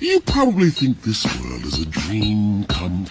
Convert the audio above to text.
You probably think this world is a dream come